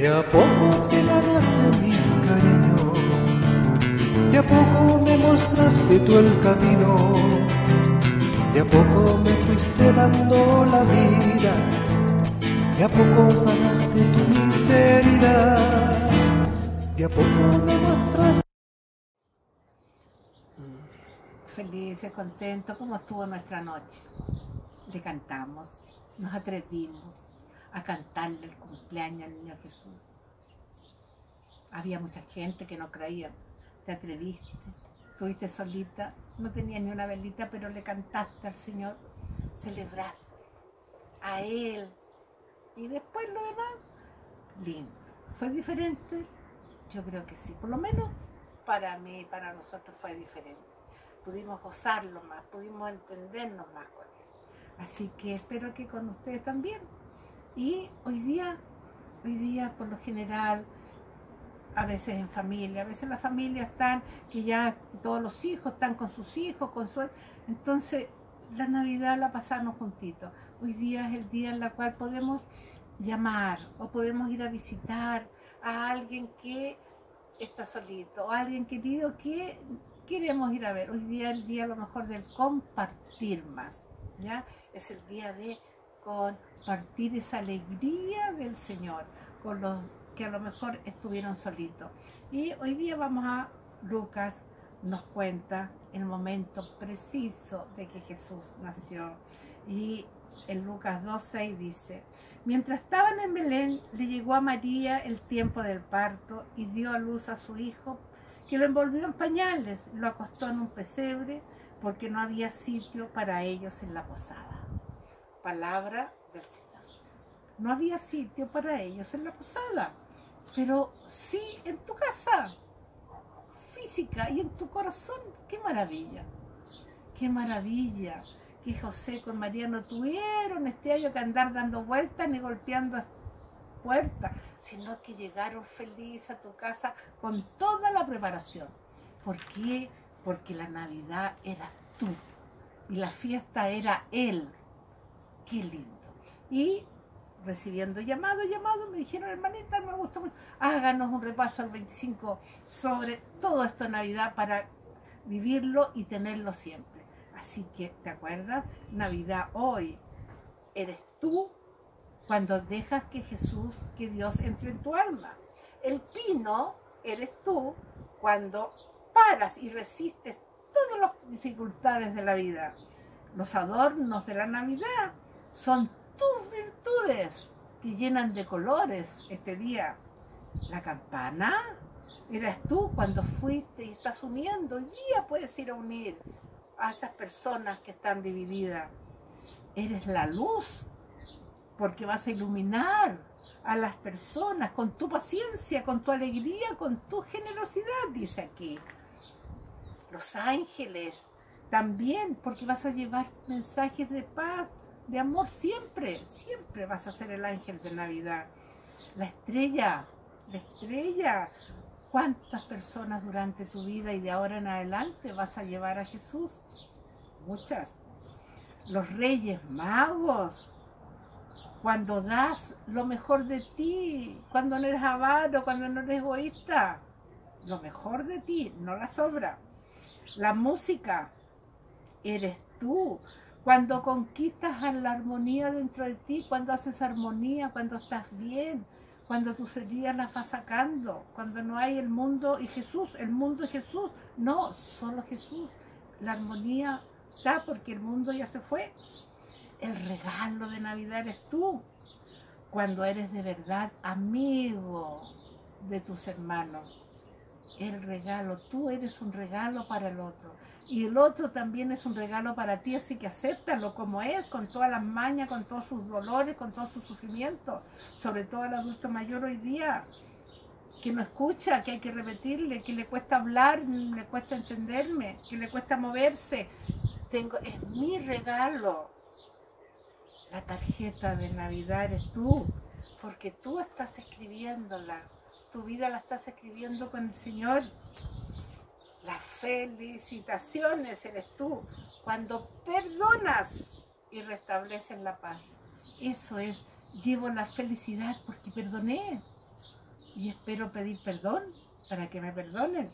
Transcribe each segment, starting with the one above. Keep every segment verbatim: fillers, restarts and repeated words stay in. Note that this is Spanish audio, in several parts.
a poco te ganaste mi cariño, de a poco me mostraste tú el camino, de a poco me fuiste dando la vida, de a poco sanaste tu miseria, de a poco me mostraste. Felices, contentos, como estuvo nuestra noche. Le cantamos, nos atrevimos a cantarle el cumpleaños al niño Jesús. Había mucha gente que no creía. Te atreviste, estuviste solita, no tenías ni una velita, pero le cantaste al Señor, celebraste a Él. Y después lo demás, lindo. ¿Fue diferente? Yo creo que sí, por lo menos para mí, para nosotros fue diferente. Pudimos gozarlo más, pudimos entendernos más con Él. Así que espero que con ustedes también. Y hoy día, hoy día por lo general, a veces en familia, a veces las familias están, que ya todos los hijos están con sus hijos, con su... Entonces, la Navidad la pasamos juntitos. Hoy día es el día en el cual podemos llamar o podemos ir a visitar a alguien que está solito, o a alguien querido que queremos ir a ver. Hoy día es el día a lo mejor del compartir más, ¿ya? Es el día de compartir esa alegría del Señor con los que a lo mejor estuvieron solitos. Y hoy día vamos a Lucas, nos cuenta el momento preciso de que Jesús nació. Y en Lucas dos seis dice: mientras estaban en Belén, le llegó a María el tiempo del parto y dio a luz a su hijo, que lo envolvió en pañales, lo acostó en un pesebre, porque no había sitio para ellos en la posada. Palabra del Señor. No había sitio para ellos en la posada, pero sí en tu casa física y en tu corazón. ¡Qué maravilla! ¡Qué maravilla! Que José con María no tuvieron este año que andar dando vueltas ni golpeando puertas, sino que llegaron felices a tu casa con toda la preparación. ¿Por qué? Porque la Navidad eras tú y la fiesta era Él. ¡Qué lindo! Y recibiendo llamado, llamado, me dijeron: hermanita, me gustó mucho, háganos un repaso al veinticinco sobre todo esto de Navidad para vivirlo y tenerlo siempre. Así que, ¿te acuerdas? Navidad hoy eres tú cuando dejas que Jesús, que Dios entre en tu alma. El pino eres tú cuando paras y resistes todas las dificultades de la vida. Los adornos de la Navidad son tus virtudes que llenan de colores este día. La campana eras tú cuando fuiste y estás uniendo. Hoy día puedes ir a unir a esas personas que están divididas. Eres la luz porque vas a iluminar a las personas con tu paciencia, con tu alegría, con tu generosidad, dice aquí. Los ángeles también, porque vas a llevar mensajes de paz, de amor siempre, siempre vas a ser el ángel de Navidad. La estrella, la estrella, ¿cuántas personas durante tu vida y de ahora en adelante vas a llevar a Jesús? Muchas. Los reyes magos, cuando das lo mejor de ti, cuando no eres avaro, cuando no eres egoísta, lo mejor de ti, no la sobra. La música, eres tú. Cuando conquistas a la armonía dentro de ti, cuando haces armonía, cuando estás bien, cuando tus heridas las vas sacando, cuando no hay el mundo y Jesús, el mundo y Jesús, no, solo Jesús. La armonía está porque el mundo ya se fue. El regalo de Navidad eres tú, cuando eres de verdad amigo de tus hermanos. El regalo, tú eres un regalo para el otro. Y el otro también es un regalo para ti, así que acéptalo como es, con todas las mañas, con todos sus dolores, con todos sus sufrimientos. Sobre todo al adulto mayor hoy día, que no escucha, que hay que repetirle, que le cuesta hablar, le cuesta entenderme, que le cuesta moverse. Tengo, es mi regalo. La tarjeta de Navidad eres tú, porque tú estás escribiéndola. Tu vida la estás escribiendo con el Señor. Las felicitaciones eres tú cuando perdonas y restableces la paz. Eso es, llevo la felicidad porque perdoné. y espero pedir perdón para que me perdonen.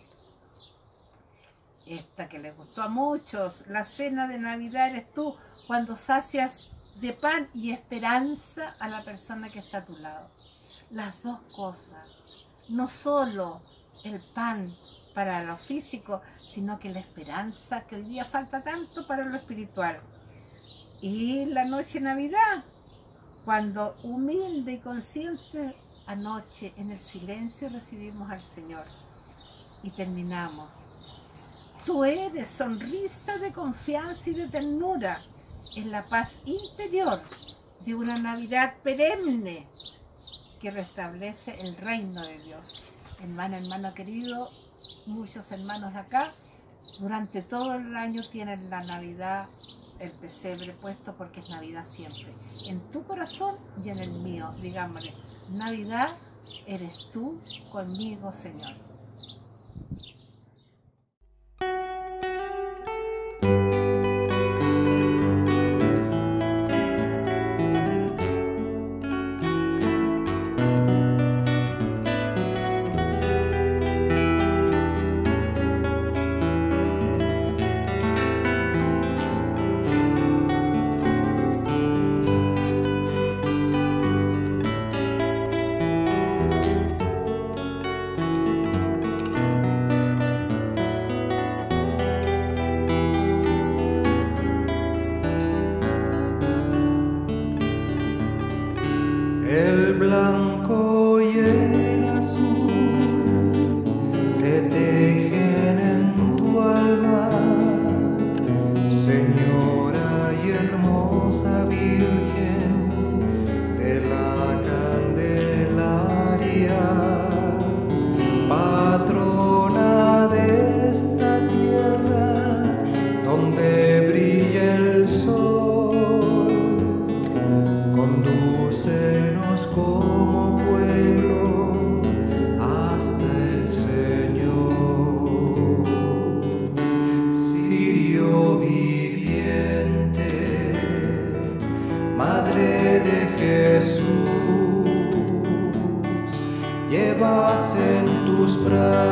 Esta que les gustó a muchos, la cena de Navidad eres tú, cuando sacias de pan y esperanza a la persona que está a tu lado. Las dos cosas, no solo el pan para lo físico, sino que la esperanza que hoy día falta tanto para lo espiritual. Y la noche de Navidad, cuando humilde y consciente, anoche en el silencio recibimos al Señor y terminamos. Tú eres sonrisa de confianza y de ternura, en la paz interior de una Navidad perenne que restablece el reino de Dios. Hermana, hermano querido, muchos hermanos acá, durante todo el año tienen la Navidad, el pesebre puesto porque es Navidad siempre. En tu corazón y en el mío, digámosle, Navidad eres tú conmigo, Señor. El blanco y el azul se tejen en tu alma, Señora y hermosa Virgen de la Candelaria, patrona de esta tierra donde brilla el sol. Condúcenos como pueblo hasta el Señor. Cirio viviente, Madre de Jesús, llevas en tus brazos